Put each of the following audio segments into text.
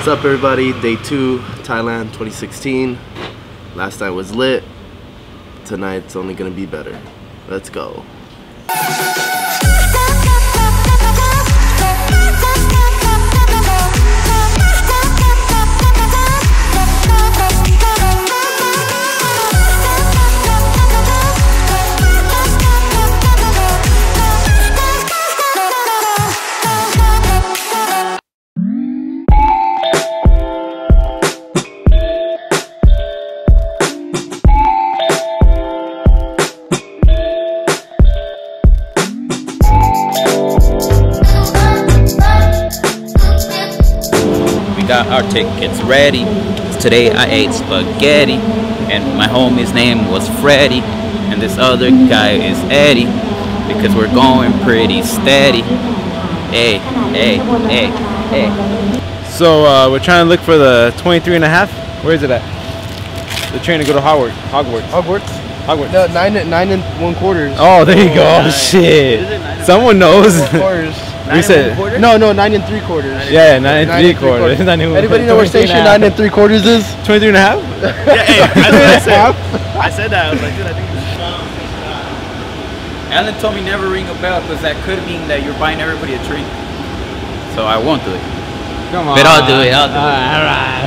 What's up everybody? Day 2, Thailand 2016. Last night was lit. Tonight's only gonna be better. Let's go. Got our tickets ready. Today I ate spaghetti and my homie's name was Freddy and this other guy is Eddie because we're going pretty steady. Hey, hey, hey, hey. So we're trying to look for the 23.5. Where is it at? The train to go to Hogwarts. No, 9 1/4. Oh, there you go. Oh, shit. Someone knows. Of course. We said no, 9 3/4. Yeah, 9 3/4. Anybody know where station 9 3/4 is? 23.5? Yeah, hey, I said that. I was like, dude, I think this is Alan told me never ring a bell because that could mean that you're buying everybody a treat. So I won't do it. Come on. But I'll do it. I'll do it. All right.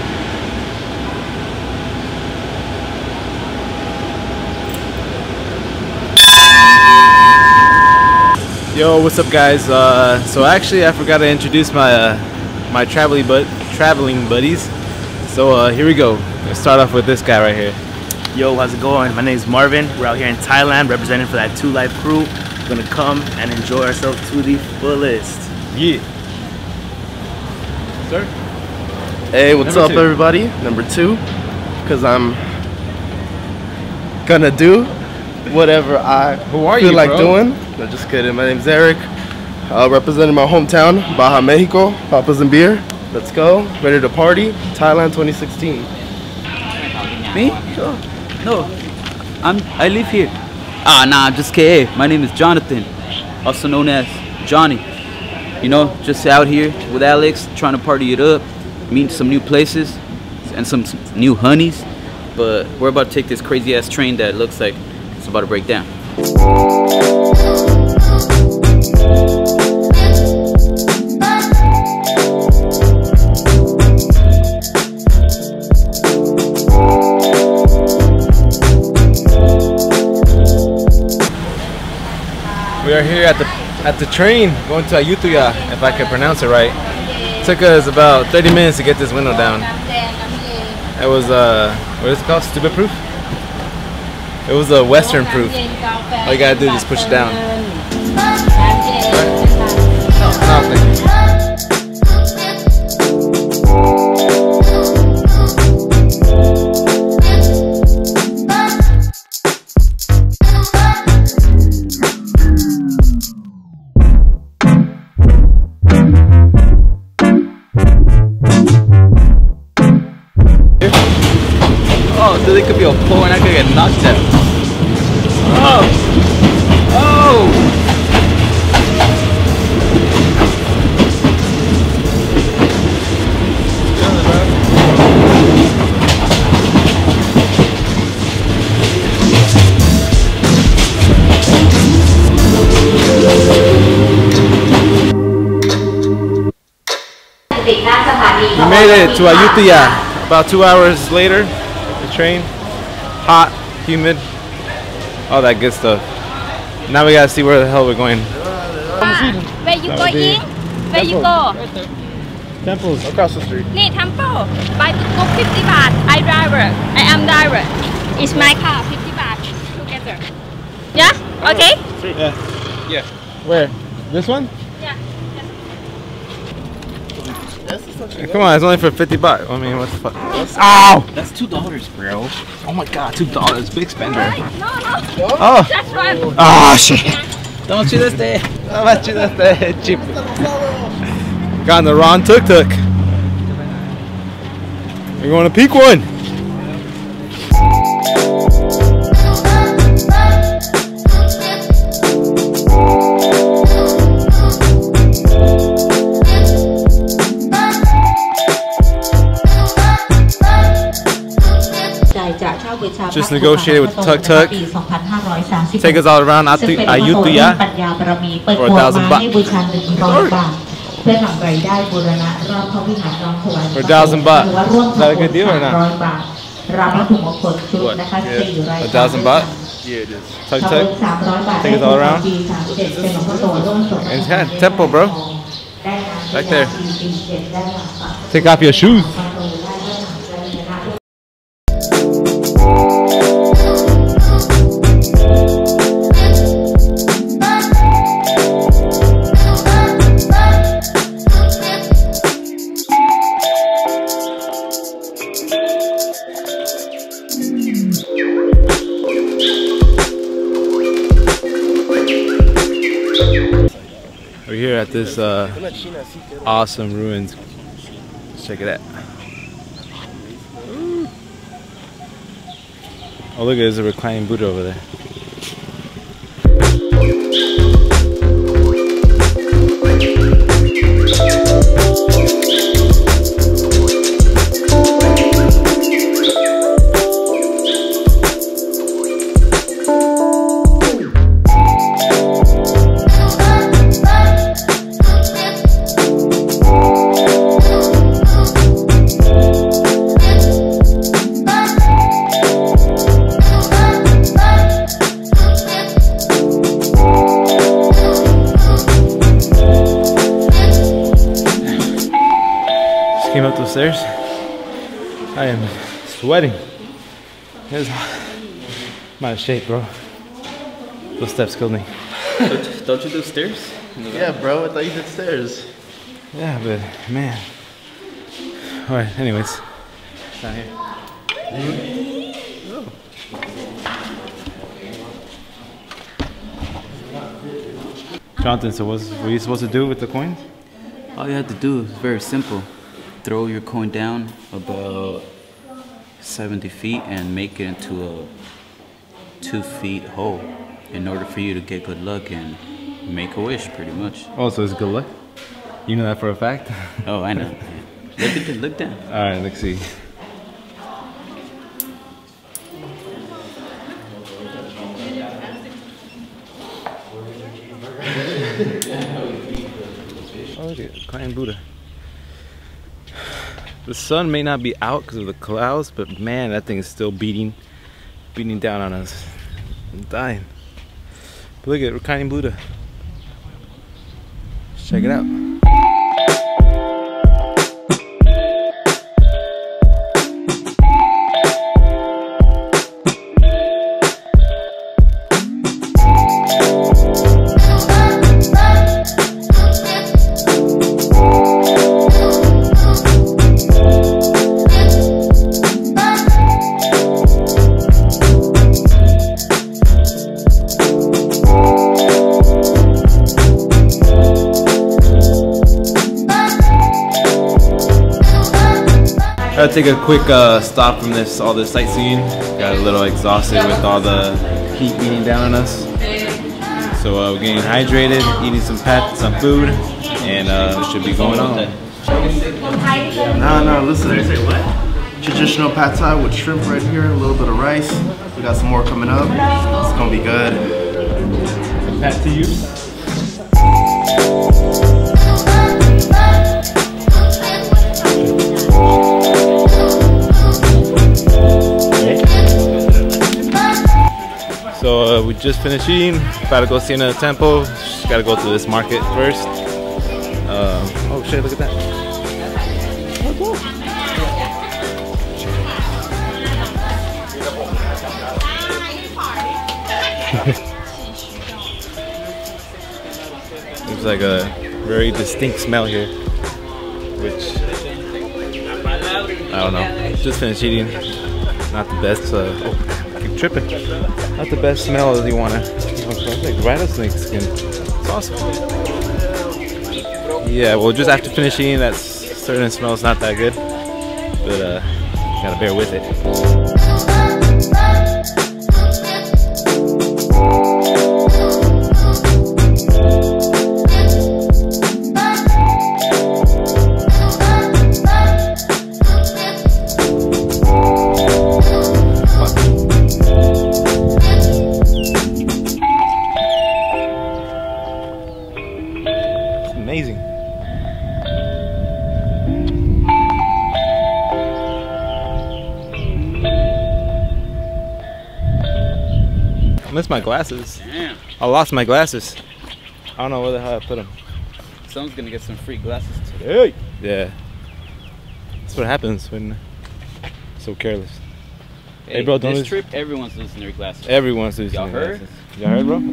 Yo, what's up guys? So actually I forgot to introduce my my traveling buddies. So here we go. Let's start off with this guy right here. Yo, how's it going? My name is Marvin. We're out here in Thailand representing for that 2 Life crew. We're gonna come and enjoy ourselves to the fullest. Yeah. Sir? Hey, what's Number up 2. everybody? Number 2. Because I'm gonna do whatever I feel like doing. No, just kidding. My name's Eric. Representing my hometown, Baja, Mexico. Papas and beer. Let's go. Ready to party. Thailand 2016. Me? Oh, no. I live here. Ah, nah, just kidding. My name is Jonathan, also known as Johnny. You know, just out here with Alex, trying to party it up, meet some new places and some new honeys. But we're about to take this crazy ass train that looks like it's about to break down. We are here at the train going to Ayutthaya, if I can pronounce it right. It took us about 30 minutes to get this window down. It was what is it called? Stupid proof? It was a Western proof. All you gotta do is just push it down. Right? No, thank you. Oh, so there could be a pole and I could get knocked out. Oh! Oh! We made it to Ayutthaya about 2 hours later. The train, hot, humid, all that good stuff. Now we gotta see where the hell we're going. Where you going? Where you go? Temples across the street. Need temple. Buy to go 50 baht. I driver. I am driver. It's my car. 50 baht together. Yeah. Okay. Yeah. Yeah. Where? This one? Yeah. Come on, it's only for 50 baht. I mean, what the fuck? Ow! That's $2, bro. Oh my god, $2. Big spender. No. Oh! Just one. Oh shit! Don't you this day. Don't you this cheap. Got on the wrong tuk-tuk. We're going to peak one. Just negotiated with Tuk Tuk. Take us all around Ayutthaya for 1,000 baht. For 1,000 baht. Is that a good deal or not? What? Yeah. 1,000 baht? Yeah, it is. Tuk Tuk. Take us all around. And it's kind of tempo, bro. Back there. Take off your shoes. We're here at this awesome ruins. Let's check it out. Oh look, there's a reclining Buddha over there. Came up those stairs. I am sweating. I'm out of shape, bro. Those steps killed me. Don't you do stairs? Yeah, bro. I thought you did stairs. Yeah, but man. All right. Anyways, down here. Oh. Jonathan, so what were you supposed to do with the coins? All you have to do is very simple. Throw your coin down about 70 feet and make it into a 2 feet hole in order for you to get good luck and make a wish, pretty much. Oh, so it's good luck? You know that for a fact? Oh, I know. Look down. All right, let's see. Oh, look at Crying Buddha. The sun may not be out because of the clouds, but man, that thing is still beating down on us. I'm dying. But look at Reclining Buddha. Let's check it out. Gotta take a quick stop from all this sightseeing. Got a little exhausted with all the heat beating down on us. So we're getting hydrated, eating some food, and we should be going on. No, listen. Traditional pad thai with shrimp right here, a little bit of rice. We got some more coming up. It's gonna be good. Pat to you. So we just finished eating, about to go see another temple. Just gotta go to this market first. Oh shit, look at that. There's like a very distinct smell here, which, I don't know. Just finished eating, not the best, oh, I keep tripping. Not the best smell that you want to, it's like rattlesnake skin. It's awesome. Yeah, well, just after finishing, that certain smell's not that good, but gotta bear with it. I missed my glasses. Damn. I lost my glasses. I don't know where the hell I put them. Someone's gonna get some free glasses today. Yeah. That's what happens when so careless. Hey bro, don't this trip, everyone's losing their glasses. Everyone's losing Y'all their heard? glasses. Y'all heard, bro?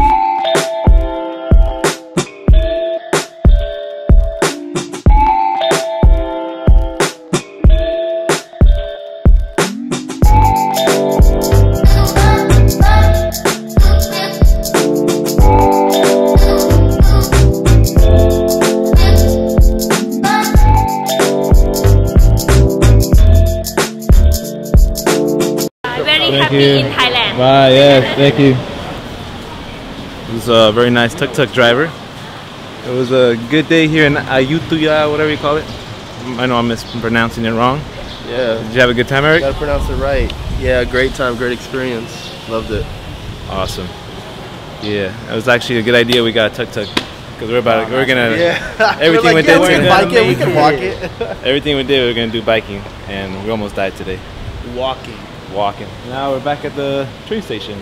Happy in Thailand. Bye, yes, thank you. It was a very nice tuk-tuk driver. It was a good day here in Ayutthaya, whatever you call it. I know I'm mispronouncing it wrong. Yeah. Did you have a good time, Eric? You gotta pronounce it right. Yeah, great time, great experience. Loved it. Awesome. Yeah, it was actually a good idea we got a tuk-tuk. Because we're gonna, yeah. everything we did we can bike it, we can walk it. Everything we did, we were gonna do biking, and we almost died today. Walking. Now we're back at the train station.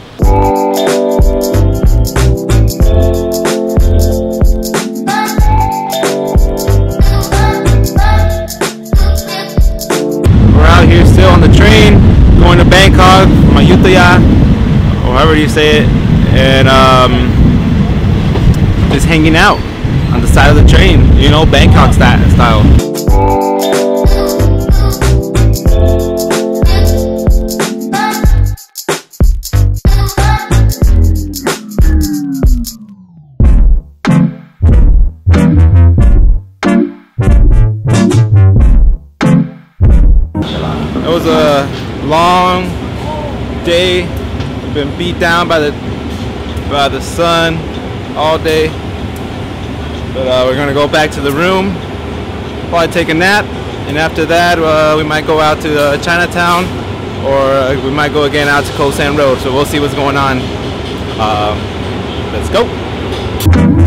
We're out here still on the train, going to Bangkok from Ayutthaya, or however you say it, and just hanging out on the side of the train, you know, Bangkok style. It was a long day. We've been beat down by the sun all day. But we're gonna go back to the room, probably take a nap, and after that we might go out to Chinatown, or we might go again out to Koh San Road. So we'll see what's going on. Let's go.